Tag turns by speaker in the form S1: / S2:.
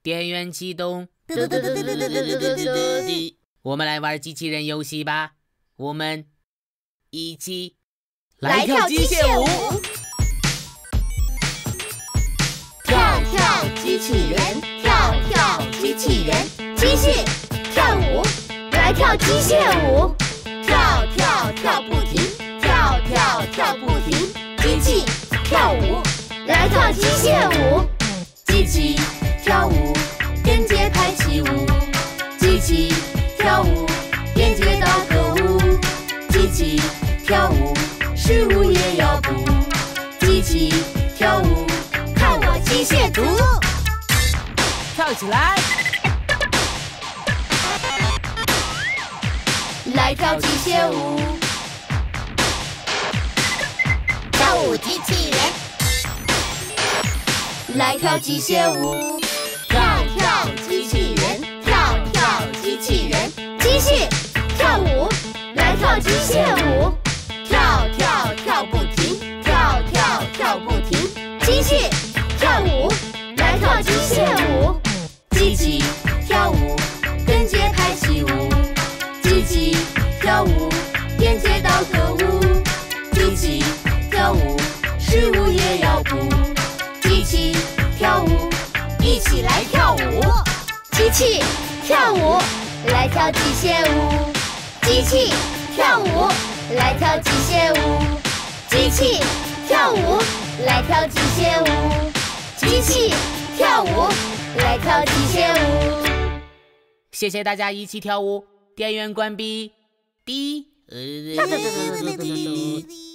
S1: 电源启动。我们来玩机器人游戏吧，我们一起
S2: 来跳机械舞。跳跳机器人，跳跳机器人，机器跳舞，来跳机械舞。跳跳跳不停，跳跳跳不停，机器跳舞，来跳机械舞。机器跳舞，跟节拍起舞。机器跳舞，连接到歌舞。机器跳舞，事物也要补。机器跳舞，看我机械图。
S1: 跳起来！
S2: 来跳机械舞。跳舞机器人，来跳机械舞。跳跳机器人，跳跳机器人，机器跳舞，来跳机械舞。跳跳跳不停，跳跳跳不停，机器跳舞，来跳机械舞。机器跳舞，跟节拍起舞。机器跳舞，连接到歌舞。机器跳舞，事物也要补。机器跳舞，一起来跳舞。机器跳舞，来跳机械舞。机器跳舞，来跳机械舞。机器跳舞，来跳机械舞。机器跳舞，来跳机械舞。
S1: 谢谢大家一起跳舞，电源关闭。滴。